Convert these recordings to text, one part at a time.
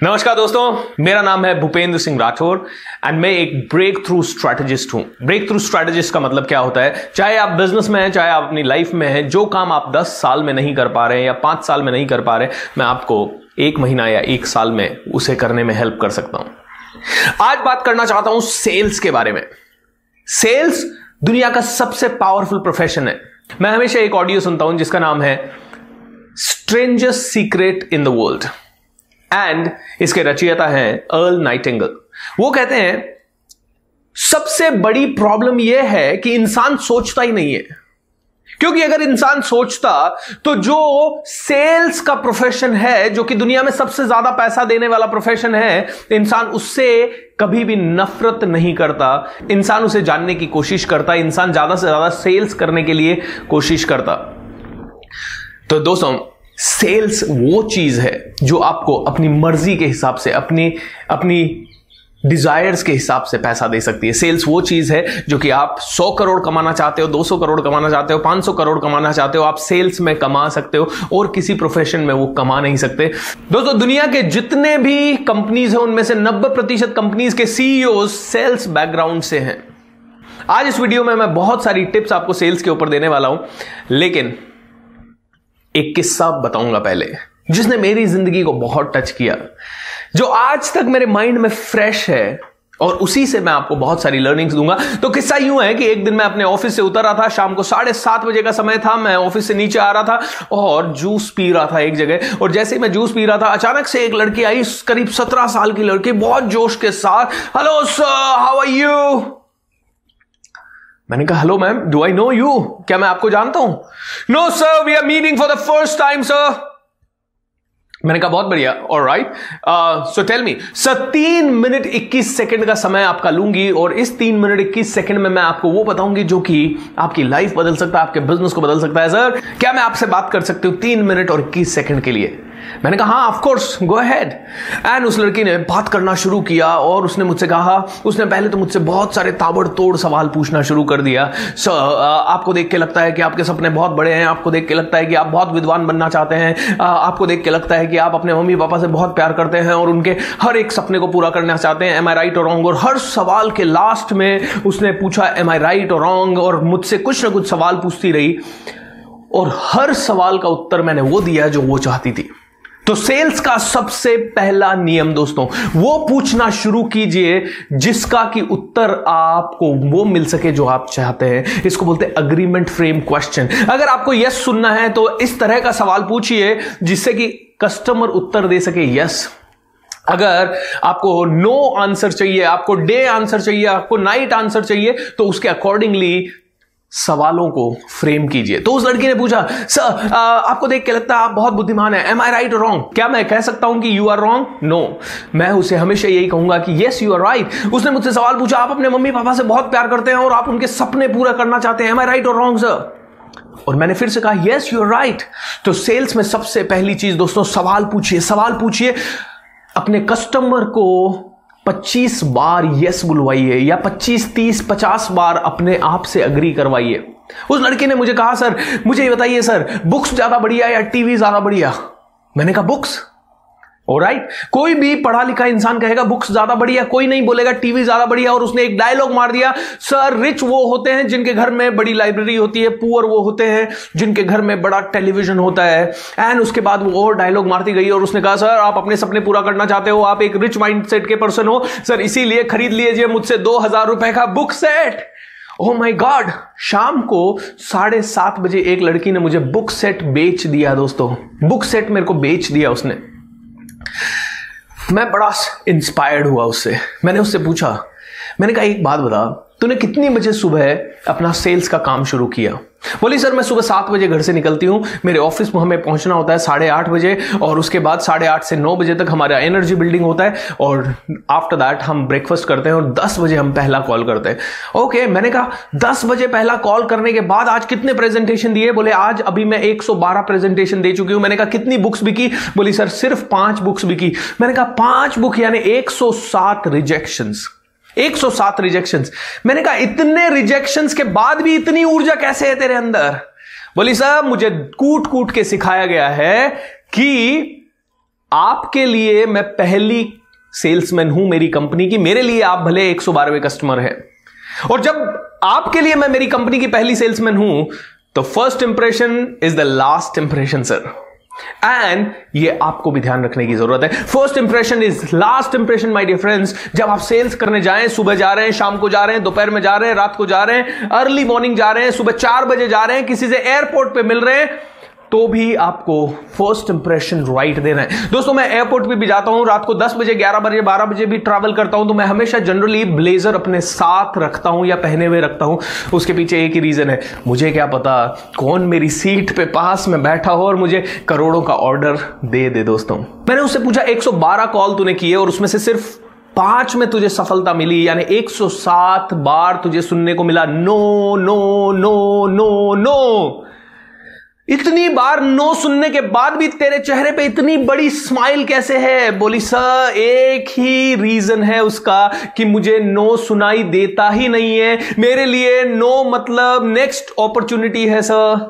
नमस्कार दोस्तों, मेरा नाम है भूपेंद्र सिंह राठौर एंड मैं एक ब्रेक थ्रू स्ट्रैटेजिस्ट हूं। ब्रेक थ्रू स्ट्रैटेजिस्ट का मतलब क्या होता है? चाहे आप बिजनेस में हैं, चाहे आप अपनी लाइफ में हैं, जो काम आप 10 साल में नहीं कर पा रहे हैं या 5 साल में नहीं कर पा रहे, मैं आपको 1 महीना या 1 साल में उसे करने में हेल्प कर सकता हूं। आज बात करना चाहता हूं सेल्स के बारे में। सेल्स दुनिया का सबसे पावरफुल प्रोफेशन है। मैं हमेशा एक ऑडियो सुनता हूं जिसका नाम है strangers secret in the world and इसके रचयिता हैं अर्ल नाइटिंगेल। वो कहते हैं सबसे बड़ी प्रॉब्लम यह है कि इंसान सोचता ही नहीं है, क्योंकि अगर इंसान सोचता तो जो सेल्स का प्रोफेशन है, जो कि दुनिया में सबसे ज्यादा पैसा देने वाला प्रोफेशन है, इंसान उससे कभी भी नफरत नहीं करता। इंसान उसे जानने की कोशिश करता, इंसान ज्यादा से ज्यादा सेल्स करने के लिए कोशिश करता। तो दोस्तों, सेल्स वो चीज है जो आपको अपनी मर्जी के हिसाब से, अपनी डिजायर्स के हिसाब से पैसा दे सकती है। सेल्स वो चीज है जो कि आप 100 करोड़ कमाना चाहते हो, 200 करोड़ कमाना चाहते हो, 500 करोड़ कमाना चाहते हो, आप सेल्स में कमा सकते हो और किसी प्रोफेशन में वो कमा नहीं सकते। दोस्तों, दुनिया के जितने भी कंपनीज हैं उनमें से 90% कंपनीज के सीईओ सेल्स बैकग्राउंड से हैं। आज इस वीडियो में मैं बहुत सारी टिप्स आपको सेल्स के ऊपर देने वाला हूं, लेकिन एक किस्सा बताऊंगा पहले जिसने मेरी जिंदगी को बहुत टच किया, जो आज तक मेरे माइंड में फ्रेश है और उसी से मैं आपको बहुत सारी लर्निंग्स दूंगा। तो किस्सा यूं है कि एक दिन मैं अपने ऑफिस से उतर रहा था, शाम को 7:30 बजे का समय था। मैं ऑफिस से नीचे आ रहा था और जूस पी रहा था एक जगह, और जैसे ही मैं जूस पी रहा था अचानक से एक लड़की आई, करीब 17 साल की लड़की, बहुत जोश के साथ, hello sir, how are you. मैंने कहा hello ma'am, do I know you, क्या मैं आपको जानता हूं? No sir, we are meeting for the first time sir. मैंने कहा बहुत बढ़िया, alright, so tell me sir. 3 minute 21 second का समय आपका लूंगी और इस 3 मिनट 21 सेकंड में मैं आपको वो बताऊंगी जो कि आपकी लाइफ बदल सकता है, आपके बिजनेस को बदल सकता है। सर, क्या मैं आपसे बात कर सकती हूं 3 मिनट और 21 सेकंड के लिए? मैंने कहा हाँ, of course, go ahead. And उस लड़की ने बात करना शुरू किया और उसने मुझसे कहा, उसने पहले तो मुझसे बहुत सारे ताबड़तोड़ सवाल पूछना शुरू कर दिया। सर, आपको देख के लगता है कि आपके सपने बहुत बड़े हैं, आपको देख के लगता है कि आप बहुत विद्वान बनना चाहते हैं, आपको देख के लगता है कि आप अपने मम्मी पापा से बहुत प्यार करते हैं और उनके हर एक सपने को पूरा करना चाहते हैं। Am I right or wrong? और हर सवाल के लास्ट में उसने पूछा am I right or wrong, और मुझसे कुछ ना कुछ सवाल पूछती रही और हर सवाल का उत्तर मैंने वो दिया जो वो चाहती थी। तो सेल्स का सबसे पहला नियम दोस्तों, वो पूछना शुरू कीजिए जिसका कि उत्तर आपको वो मिल सके जो आप चाहते हैं। इसको बोलते हैं अग्रीमेंट फ्रेम क्वेश्चन। अगर आपको यस सुनना है तो इस तरह का सवाल पूछिए जिससे कि कस्टमर उत्तर दे सके यस। अगर आपको नो आंसर चाहिए, आपको डे आंसर चाहिए, आपको नाइट आंसर चाहिए, तो उसके अकॉर्डिंगली सवालों को फ्रेम कीजिए। तो उस लड़की ने पूछा, सर, आपको देख के लगता है आप बहुत बुद्धिमान है, am I right or wrong? क्या मैं कह सकता हूं कि यू आर रॉन्ग? नो, मैं उसे हमेशा यही कहूंगा कि यस यू आर राइट। उसने मुझसे सवाल पूछा, आप अपने मम्मी पापा से बहुत प्यार करते हैं और आप उनके सपने पूरा करना चाहते हैं, am I right or wrong sir? और मैंने फिर से कहा यस यू आर राइट। तो सेल्स में सबसे पहली चीज दोस्तों, सवाल पूछिए। सवाल पूछिए, अपने कस्टमर को 25 बार यस बुलवाइए या 25, 30, 50 बार अपने आप से अग्री करवाइए। उस लड़की ने मुझे कहा, सर मुझे ये बताइए सर, बुक्स ज्यादा बढ़िया या टीवी ज्यादा बढ़िया? मैंने कहा बुक्स। ऑलराइट, कोई भी पढ़ा लिखा इंसान कहेगा बुक्स ज्यादा बढ़िया, कोई नहीं बोलेगा टीवी ज्यादा बढ़िया। और उसने एक डायलॉग मार दिया, सर रिच वो होते हैं जिनके घर में बड़ी लाइब्रेरी होती है, पुअर वो होते हैं जिनके घर में बड़ा टेलीविजन होता है। एंड उसके बाद वो और डायलॉग मारती गई और उसने कहा, सर आप अपने सपने पूरा करना चाहते हो, आप एक रिच माइंडसेट के पर्सन हो सर, इसीलिए खरीद लीजिए मुझसे 2000 रुपए का book set. Oh my god, शाम को 7:30 बजे एक लड़की ने मुझे बुक सेट बेच दिया दोस्तों। बुक सेट मेरे को बेच दिया उसने। मैं बड़ा इंस्पायर्ड हुआ उससे। मैंने उससे पूछा, मैंने कहा एक बात बता, तूने कितनी बजे सुबह अपना सेल्स का काम शुरू किया? बोली सर मैं सुबह 7 बजे घर से निकलती हूं, मेरे ऑफिस में हमें पहुंचना होता है 8:30 बजे, और उसके बाद 8:30 से 9 बजे तक हमारा एनर्जी बिल्डिंग होता है, और आफ्टर दैट हम ब्रेकफास्ट करते हैं और 10 बजे हम पहला कॉल करते हैं। ओके, मैंने कहा 10 बजे पहला कॉल करने के बाद आज कितने प्रेजेंटेशन दिए? बोले आज अभी मैं 112 प्रेजेंटेशन दे चुकी हूं। मैंने कहा कितनी बुक्स बिकी? बोली सर सिर्फ 5 बुक्स बिकी। मैंने कहा 5 बुक यानी 107 रिजेक्शंस। 107 रिजेक्शंस। मैंने कहा इतने रिजेक्शंस के बाद भी इतनी ऊर्जा कैसे है तेरे अंदर? बोली साहब मुझे कूट कूट के सिखाया गया है कि आपके लिए मैं पहली सेल्समैन हूं मेरी कंपनी की, मेरे लिए आप भले 112वें कस्टमर हैं। और जब आपके लिए मैं मेरी कंपनी की पहली सेल्समैन हूं तो first impression is the last impression sir, and ये आपको भी ध्यान रखने की जरूरत है। First impression is last impression my dear friends. जब आप सेल्स करने जाएं, सुबह जा रहे हैं, शाम को जा रहे हैं, दोपहर में जा रहे हैं, रात को जा रहे हैं, अर्ली मॉर्निंग जा रहे हैं, सुबह 4 बजे जा रहे हैं, किसी से एयरपोर्ट पे मिल रहे हैं, तो भी आपको फर्स्ट इंप्रेशन राइट देना है। दोस्तों मैं एयरपोर्ट पे भी जाता हूं, रात को 10 बजे, 11 बजे, 12 बजे भी ट्रैवल करता हूं, तो मैं हमेशा जनरली ब्लेजर अपने साथ रखता हूं या पहने हुए रखता हूं। उसके पीछे एक ही रीजन है, मुझे क्या पता कौन मेरी सीट पे पास में बैठा हो और मुझे करोड़ों का ऑर्डर दे दे। दोस्तों मैंने उससे पूछा 112 कॉल तूने किए और उसमें से सिर्फ 5 में तुझे सफलता मिली, यानी 107 बार तुझे सुनने को मिला no no no no no. इतनी बार नो सुनने के बाद भी तेरे चेहरे पे इतनी बड़ी स्माइल कैसे है? बोली सर एक ही रीजन है उसका कि मुझे नो सुनाई देता ही नहीं है, मेरे लिए नो मतलब नेक्स्ट अपॉर्चुनिटी है सर।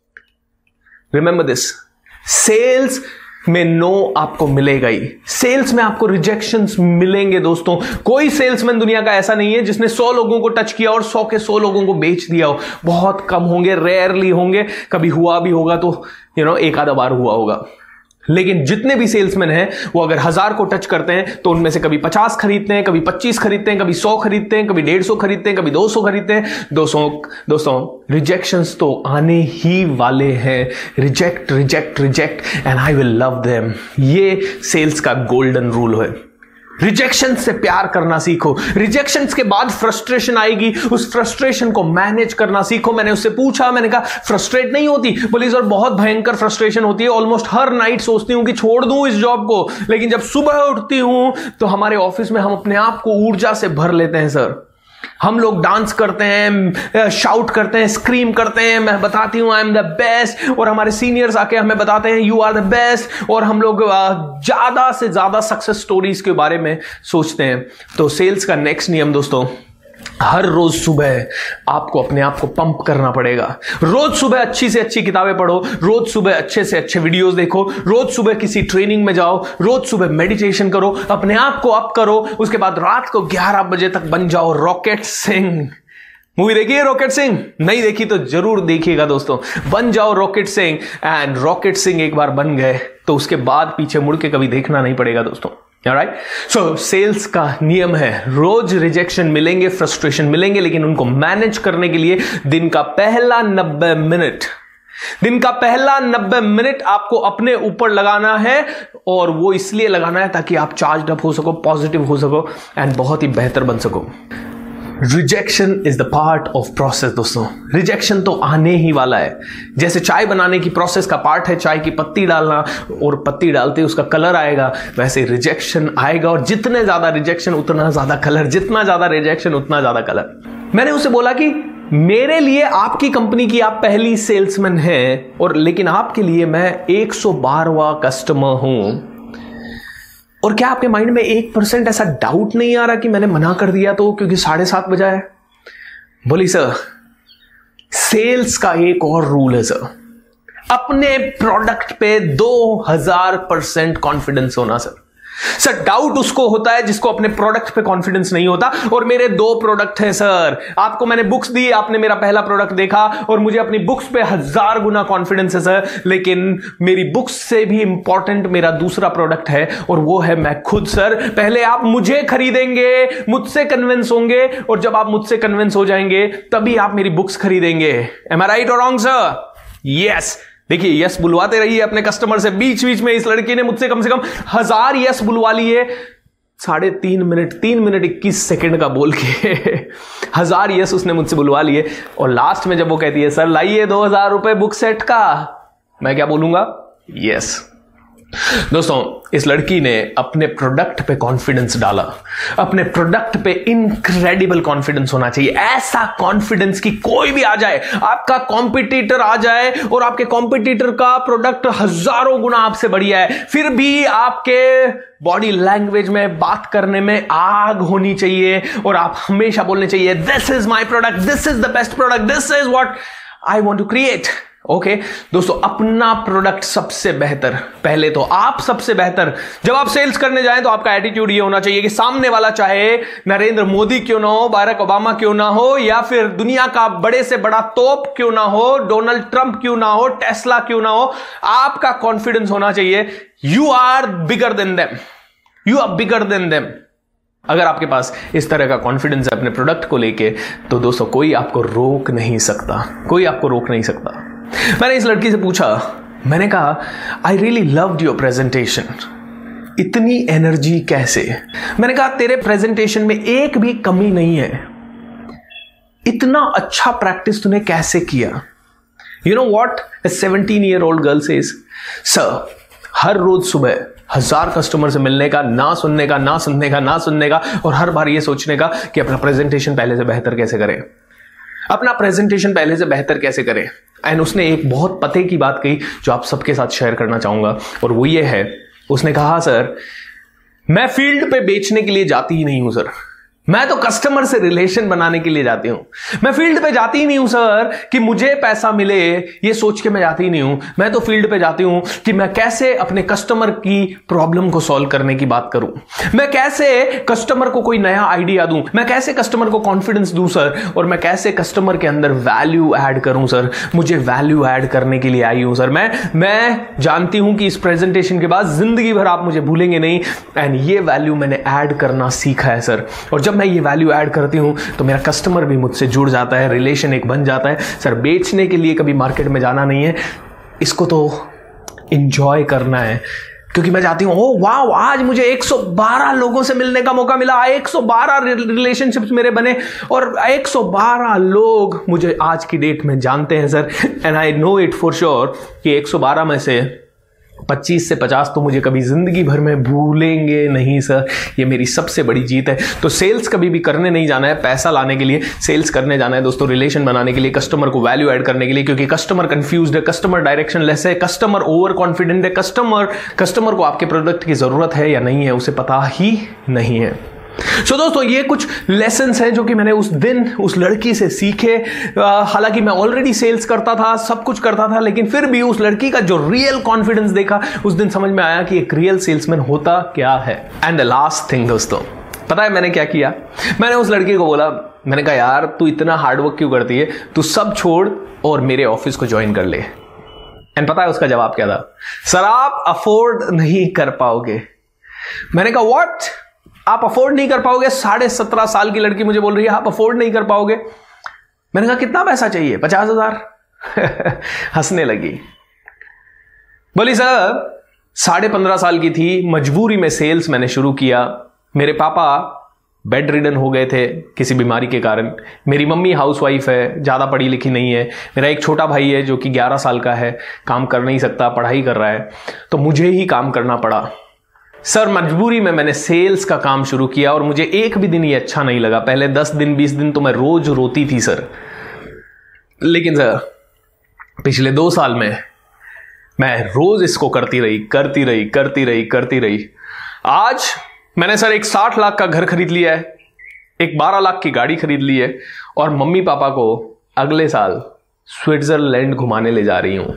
रिमेंबर दिस, सेल्स में नो आपको मिलेगा ही, सेल्स में आपको रिजेक्शंस मिलेंगे। दोस्तों कोई सेल्समैन दुनिया का ऐसा नहीं है जिसने 100 लोगों को टच किया और 100 के 100 लोगों को बेच दिया हो। बहुत कम होंगे, रेयरली होंगे, कभी हुआ भी होगा तो एक आधा बार हुआ होगा। लेकिन जितने भी सेल्समैन हैं वो अगर 1000 को टच करते हैं तो उनमें से कभी 50 खरीदते हैं, कभी 25 खरीदते हैं, कभी 100 खरीदते हैं, कभी 150 खरीदते हैं, कभी 200 खरीदते हैं। दोस्तों रिजेक्शंस तो आने ही वाले हैं। Reject reject reject and I will love them, ये सेल्स का गोल्डन रूल है। रिजेक्शन से प्यार करना सीखो। रिजेक्शन के बाद फ्रस्ट्रेशन आएगी, उस फ्रस्ट्रेशन को मैनेज करना सीखो। मैंने उससे पूछा, मैंने कहा फ्रस्ट्रेट नहीं होती? बोली सर बहुत भयंकर फ्रस्ट्रेशन होती है, ऑलमोस्ट हर नाइट सोचती हूं कि छोड़ दूं इस जॉब को, लेकिन जब सुबह उठती हूं तो हमारे ऑफिस में हम अपने आप को ऊर्जा से भर लेते हैं सर। हम लोग डांस करते हैं, शाउट करते हैं, स्क्रीम करते हैं, मैं बताती हूं आई एम द बेस्ट, और हमारे सीनियर्स आके हमें बताते हैं यू आर द बेस्ट, और हम लोग ज्यादा से ज्यादा सक्सेस स्टोरीज के बारे में सोचते हैं। तो सेल्स का नेक्स्ट नियम दोस्तों, हर रोज सुबह आपको अपने आप को पंप करना पड़ेगा। रोज सुबह अच्छी से अच्छी किताबें पढ़ो, रोज सुबह अच्छे से अच्छे वीडियोस देखो, रोज सुबह किसी ट्रेनिंग में जाओ, रोज सुबह मेडिटेशन करो, अपने आप को अप करो। उसके बाद रात को 11 बजे तक बन जाओ रॉकेट सिंह। मूवी देखी है रॉकेट सिंह? नहीं देखी तो जरूर देखिएगा दोस्तों। बन जाओ rocket Singh, and rocket Singh एक बार बन गए तो उसके बाद पीछे मुड़ के कभी देखना नहीं पड़ेगा दोस्तों। Alright? So, सेल्स का नियम है, रोज रिजेक्शन मिलेंगे, फ्रस्ट्रेशन मिलेंगे, लेकिन उनको मैनेज करने के लिए दिन का पहला 90 मिनट आपको अपने ऊपर लगाना है, और वो इसलिए लगाना है ताकि आप चार्ज अप हो सको, पॉजिटिव हो सको, एंड बहुत ही बेहतर बन सको। Rejection is the part of process. दोस्तों रिजेक्शन तो आने ही वाला है। जैसे चाय बनाने की प्रोसेस का पार्ट है चाय की पत्ती डालना, और पत्ती डालते उसका कलर आएगा, वैसे रिजेक्शन आएगा, और जितने ज्यादा रिजेक्शन उतना ज्यादा कलर, जितना ज्यादा रिजेक्शन उतना ज्यादा कलर। मैंने उसे बोला कि मेरे लिए आपकी कंपनी की आप पहली सेल्समैन हैं, और लेकिन आपके लिए मैं 112वां कस्टमर हूं, और क्या आपके माइंड में 1% ऐसा डाउट नहीं आ रहा कि मैंने मना कर दिया तो क्योंकि 7:30 बजा है? बोली सर सेल्स का एक और रूल है सर, अपने प्रोडक्ट पे 2000% कॉन्फिडेंस होना सर। सर डाउट उसको होता है जिसको अपने प्रोडक्ट पे कॉन्फिडेंस नहीं होता, और मेरे 2 प्रोडक्ट हैं सर। आपको मैंने बुक्स दी, आपने मेरा पहला प्रोडक्ट देखा, और मुझे अपनी बुक्स पे 1000 गुना कॉन्फिडेंस है सर, लेकिन मेरी बुक्स से भी इंपॉर्टेंट मेरा दूसरा प्रोडक्ट है, और वो है मैं खुद सर। पहले आप मुझे खरीदेंगे, मुझसे कन्विंस होंगे, और जब आप मुझसे कन्विंस हो जाएंगे तभी आप मेरी बुक्स खरीदेंगे। Am I right or wrong sir? Yes. देखिए यस बुलवाते रहिए अपने कस्टमर से। बीच बीच में इस लड़की ने मुझसे कम से कम 1000 यस बुलवा लिए 3.5 मिनट 3 मिनट 21 सेकंड का बोल के 1000 यस उसने मुझसे बुलवा लिए, और लास्ट में जब वो कहती है सर लाइए 2000 रुपए बुक सेट का, मैं क्या बोलूंगा? यस। दोस्तों इस लड़की ने अपने प्रोडक्ट पे कॉन्फिडेंस डाला। अपने प्रोडक्ट पे इनक्रेडिबल कॉन्फिडेंस होना चाहिए, ऐसा कॉन्फिडेंस कि कोई भी आ जाए, आपका कॉम्पिटिटर आ जाए और आपके कॉम्पिटिटर का प्रोडक्ट हजारों गुना आपसे बढ़िया है, फिर भी आपके बॉडी लैंग्वेज में, बात करने में आग होनी चाहिए, और आप हमेशा बोलने चाहिए this is my product, this is the best product, this is what I want to create. Okay दोस्तों, अपना प्रोडक्ट सबसे बेहतर, पहले तो आप सबसे बेहतर। जब आप सेल्स करने जाएं तो आपका एटीट्यूड ये होना चाहिए कि सामने वाला चाहे नरेंद्र मोदी क्यों ना हो, बाराक ओबामा क्यों ना हो, या फिर दुनिया का बड़े से बड़ा तोप क्यों ना हो, डोनाल्ड ट्रंप क्यों ना हो, टेस्ला क्यों ना हो, आपका कॉन्फिडेंस होना चाहिए you are bigger than them, you are bigger than them. अगर आपके पास इस तरह का कॉन्फिडेंस है अपने प्रोडक्ट को लेके, तो दोस्तों कोई आपको रोक नहीं सकता, कोई आपको रोक नहीं सकता। मैंने इस लड़की से पूछा, मैंने कहा I really loved your presentation, इतनी एनर्जी कैसे? मैंने कहा तेरे प्रेजेंटेशन में एक भी कमी नहीं है, इतना अच्छा प्रैक्टिस तूने कैसे किया? You know what a 17-year-old girl says, sir हर रोज सुबह 1000 कस्टमर से मिलने का, ना सुनने का, ना सुनने का, ना सुनने का, और हर बार ये सोचने का कि अपना प्रेजेंटेशन पहले से बेहतर कैसे करें, अपना प्रेजेंटेशन पहले से बेहतर कैसे करें। एंड उसने एक बहुत पते की बात कही जो आप सबके साथ शेयर करना चाहूंगा, और वो ये है, उसने कहा सर मैं फील्ड पे बेचने के लिए जाती ही नहीं हूं सर, मैं तो कस्टमर से रिलेशन बनाने के लिए जाती हूं, मैं फील्ड पे जाती ही नहीं हूं सर कि मुझे पैसा मिले ये सोच के मैं जाती ही नहीं हूं, मैं तो फील्ड पे जाती हूं कि मैं कैसे अपने कस्टमर की प्रॉब्लम को सॉल्व करने की बात करूं, मैं कैसे कस्टमर को कोई नया आइडिया दूं, मैं कैसे कस्टमर को कॉन्फिडेंस दूं सर, और मैं कैसे कस्टमर के अंदर वैल्यू ऐड करूं सर, मुझे वैल्यू ऐड करने के लिए आई हूं सर। मैं जानती हूं कि इस प्रेजेंटेशन के बाद जिंदगी भर आप मुझे भूलेंगे नहीं, एंड ये वैल्यू मैंने ऐड करना सीखा है सर, और जब मैं ये वैल्यू ऐड करती हूं तो मेरा कस्टमर भी मुझसे जुड़ जाता है, रिलेशन एक बन जाता है। सर बेचने के लिए कभी मार्केट में जाना नहीं है, इसको तो एंजॉय करना है, क्योंकि मैं चाहती हूं ओ वाह आज मुझे 112 लोगों से मिलने का मौका मिला, 112 रिलेशनशिप्स मेरे बने, और 112 लोग मुझे आज की डेट में जानते हैं sir, and I know it for sure कि 112 में से 25 से 50 तो मुझे कभी जिंदगी भर में भूलेंगे नहीं सर। ये मेरी सबसे बड़ी जीत है। तो सेल्स कभी भी करने नहीं जाना है पैसा लाने के लिए, सेल्स करने जाना है दोस्तों रिलेशन बनाने के लिए, कस्टमर को वैल्यू ऐड करने के लिए, क्योंकि कस्टमर कंफ्यूज्ड है, कस्टमर डायरेक्शन लेस है, कस्टमर ओवर कॉन्फिडेंट है, कस्टमर को आपके प्रोडक्ट की जरूरत है या नहीं है उसे पता ही नहीं है। सो दोस्तों ये कुछ लेसन्स हैं जो कि मैंने उस दिन उस लड़की से सीखे। हालांकि मैं ऑलरेडी सेल्स करता था, सब कुछ करता था, लेकिन फिर भी उस लड़की का जो रियल कॉन्फिडेंस देखा उस दिन समझ में आया कि एक रियल सेल्समैन होता क्या है। एंड द लास्ट थिंग दोस्तों, पता है मैंने क्या किया? मैंने उस लड़की को बोला, मैंने कहा यार तू इतना हार्डवर्क क्यों करती है, तू सब छोड़ और मेरे ऑफिस को ज्वाइन कर ले। एंड पता है उसका जवाब क्या था? सर आप अफोर्ड नहीं कर पाओगे। मैंने कहा व्हाट, आप अफोर्ड नहीं कर पाओगे? 17.5 साल की लड़की मुझे बोल रही है आप अफोर्ड नहीं कर पाओगे। मैंने कहा कितना पैसा चाहिए? 50,000। हंसने लगी, बोली सर 15.5 साल की थी, मजबूरी में सेल्स मैंने शुरू किया। मेरे पापा बेड रिडन हो गए थे किसी बीमारी के कारण, मेरी मम्मी हाउसवाइफ है, ज़्यादा पढ़ी लिखी नहीं है, मेरा एक छोटा भाई है जो कि 11 साल का है, काम कर नहीं सकता, पढ़ाई कर रहा है, तो मुझे ही काम करना पड़ा। सर मजबूरी में मैंने सेल्स का काम शुरू किया और मुझे एक भी दिन ये अच्छा नहीं लगा। पहले 10 दिन 20 दिन तो मैं रोज रोती थी सर, लेकिन सर पिछले 2 साल में मैं रोज इसको करती रही। आज मैंने सर एक 60 लाख का घर खरीद लिया है, एक 12 लाख की गाड़ी खरीद ली है, और मम्मी पापा को अगले साल स्विट्जरलैंड घुमाने ले जा रही हूं।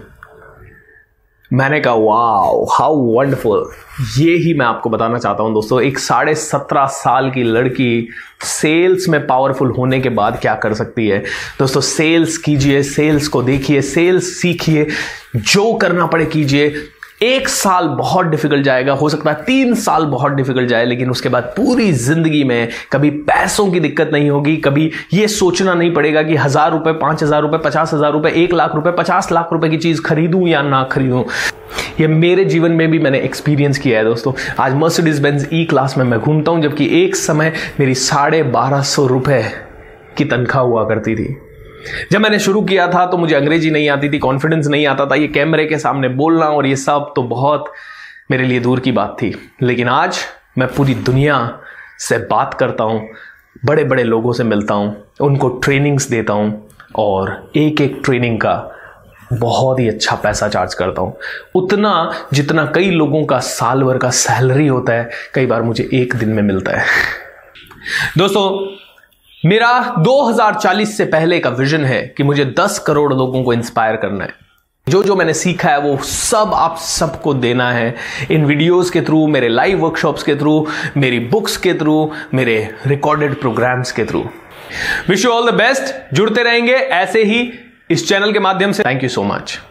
मैंने कहा वाओ हाउ वंडरफुल। ये ही मैं आपको बताना चाहता हूं दोस्तों, एक 17.5 साल की लड़की सेल्स में पावरफुल होने के बाद क्या कर सकती है। दोस्तों सेल्स कीजिए, सेल्स को देखिए, सेल्स सीखिए, जो करना पड़े कीजिए। 1 साल बहुत डिफिकल्ट जाएगा, हो सकता है 3 साल बहुत डिफिकल्ट जाए, लेकिन उसके बाद पूरी जिंदगी में कभी पैसों की दिक्कत नहीं होगी, कभी यह सोचना नहीं पड़ेगा कि 1000 रुपए, 5000 रुपए, 50,000 रुपए, 1 लाख रुपए, 50 लाख रुपए की चीज खरीदूं या ना खरीदूं। ये मेरे जीवन में भी मैंने एक्सपीरियंस किया है दोस्तों। आज मर्सिडीज बेंज ई क्लास में मैं घूमता हूं, जबकि एक समय मेरी 1250 रुपए की तनख्वाह हुआ करती थी। जब मैंने शुरू किया था तो मुझे अंग्रेजी नहीं आती थी, कॉन्फिडेंस नहीं आता था, ये कैमरे के सामने बोलना और ये सब तो बहुत मेरे लिए दूर की बात थी। लेकिन आज मैं पूरी दुनिया से बात करता हूं, बड़े बड़े लोगों से मिलता हूं, उनको ट्रेनिंग्स देता हूं, और एक एक ट्रेनिंग का बहुत ही अच्छा पैसा चार्ज करता हूं, उतना जितना कई लोगों का साल भर का सैलरी होता है, कई बार मुझे एक दिन में मिलता है। दोस्तों मेरा 2040 से पहले का विजन है कि मुझे 10 करोड़ लोगों को इंस्पायर करना है। जो जो मैंने सीखा है वो सब आप सबको देना है इन वीडियोस के थ्रू, मेरे लाइव वर्कशॉप्स के थ्रू, मेरी बुक्स के थ्रू, मेरे रिकॉर्डेड प्रोग्राम्स के through. Wish you all the best. जुड़ते रहेंगे ऐसे ही इस चैनल के माध्यम से। Thank you so much.